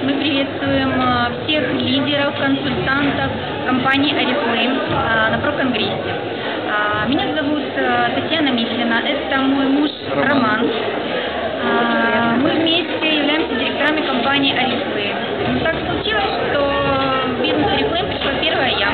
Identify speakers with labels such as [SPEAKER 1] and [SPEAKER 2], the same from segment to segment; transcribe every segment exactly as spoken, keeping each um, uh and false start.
[SPEAKER 1] мы приветствуем всех лидеров, консультантов компании Oriflame на проконгрессе. Меня зовут Татьяна Мислина, это мой муж Роман. Мы вместе являемся директорами компании Oriflame. Но так случилось, что в бизнес Oriflame пришла первая я.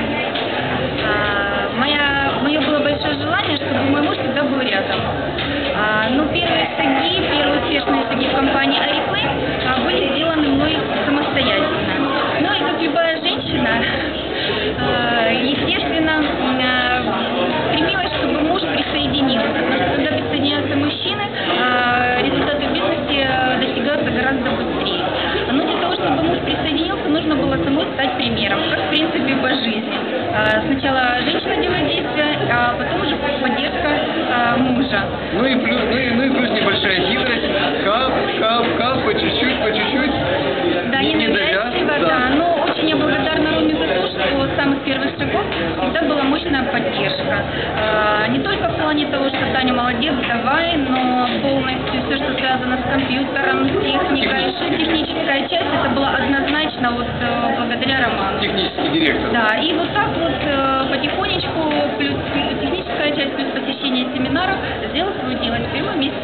[SPEAKER 1] Моя, мое было большое желание, чтобы мой муж всегда был рядом. Но первые шаги, первые успешные шаги в компании Oriflame были сделаны мной самостоятельно. Ну и как любая женщина, естественно, стремилась, чтобы муж присоединился. Потому что когда присоединяются мужчины, результаты в бизнесе достигаются гораздо быстрее. Но для того, чтобы муж присоединился, нужно было самой стать примером, как в принципе по жизни. Сначала женщина делает действия, а потом уже поддержка мужа.
[SPEAKER 2] Ну и плюс, ну и, ну и плюс небольшая хитрость, кап, кап, кап, по чуть-чуть, по чуть-чуть.
[SPEAKER 1] Да, не навязчиво, да. да. Но очень я благодарна Роме за то, что с самых первых шагов всегда была мощная поддержка. А, не только в плане того, что Таня молодец, давай, но полностью все, что связано с компьютером, с техникой, техническая часть, это было однозначно вот благодаря Роману.
[SPEAKER 2] Технический директор.
[SPEAKER 1] Да, и вот так вот потихонечку, плюс техническая часть, плюс посещение семинаров, сделал свое дело. Теперь мы вместе.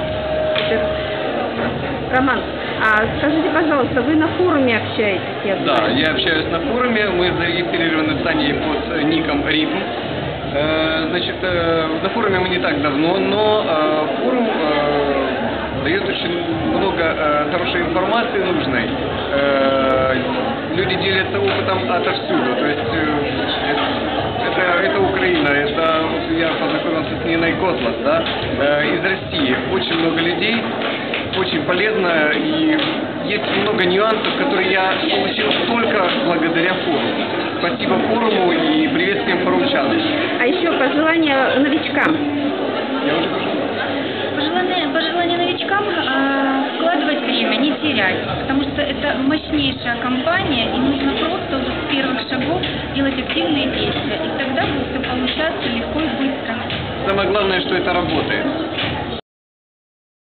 [SPEAKER 3] Роман, а скажите, пожалуйста, вы на форуме общаетесь? Я
[SPEAKER 2] да,
[SPEAKER 3] знаю.
[SPEAKER 2] я общаюсь на форуме, мы зарегистрированы в Таней под ником Рифм. Значит, на форуме мы не так давно, но форум дает очень много хорошей информации нужной. Люди делятся опытом отовсюду, то есть это, это Украина, это я познакомился с Ниной Котлас, да, из России. Очень много людей, очень полезно, и есть много нюансов, которые я получил только благодаря форуму. Спасибо форуму и привет всем форумчанам.
[SPEAKER 3] А еще пожелания новичкам.
[SPEAKER 2] Я уже
[SPEAKER 1] Пожелания, пожелания новичкам э, вкладывать время, не терять, потому что это мощнейшая компания, и нужно просто уже с первых шагов делать активные действия, и тогда будет все получаться легко и быстро.
[SPEAKER 2] Самое главное, что это работает.